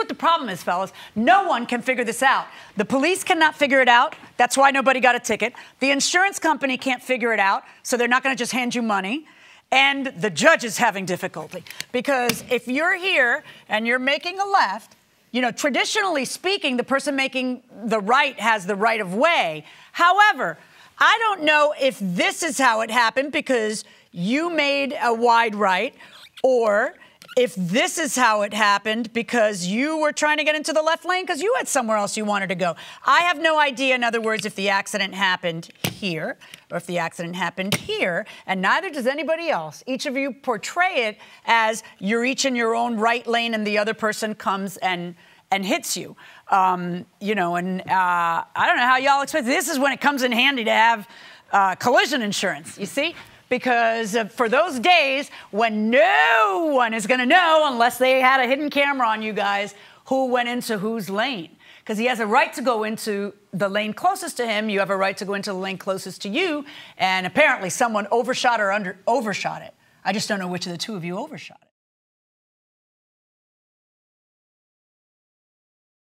what the problem is, fellas. No one can figure this out. The police cannot figure it out. That's why nobody got a ticket. The insurance company can't figure it out, so they're not going to just hand you money. And the judge is having difficulty. Because if you're here and you're making a left, you know, traditionally speaking, the person making the right has the right of way. However, I don't know if this is how it happened because you made a wide right, or if this is how it happened because you were trying to get into the left lane because you had somewhere else you wanted to go. I have no idea, in other words, if the accident happened here or if the accident happened here, and neither does anybody else. Each of you portray it as you're each in your own right lane and the other person comes and hits you. You know, and I don't know how y'all expect. This is when it comes in handy to have collision insurance, you see? Because for those days when no one is going to know, unless they had a hidden camera on you guys, who went into whose lane. Because he has a right to go into the lane closest to him. You have a right to go into the lane closest to you. And apparently someone overshot or overshot it. I just don't know which of the two of you overshot it.